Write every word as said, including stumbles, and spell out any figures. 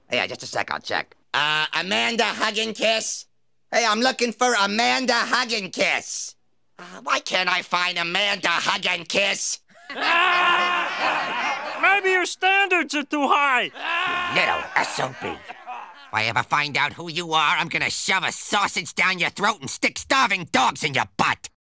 Hey, just a sec, I'll check. Uh, Amanda Hug and Kiss? Hey, I'm looking for Amanda Hug and Kiss. Uh, why can't I find Amanda Hug and Kiss? Maybe your standards are too high. Little S O B. If I ever find out who you are, I'm gonna shove a sausage down your throat and stick starving dogs in your butt.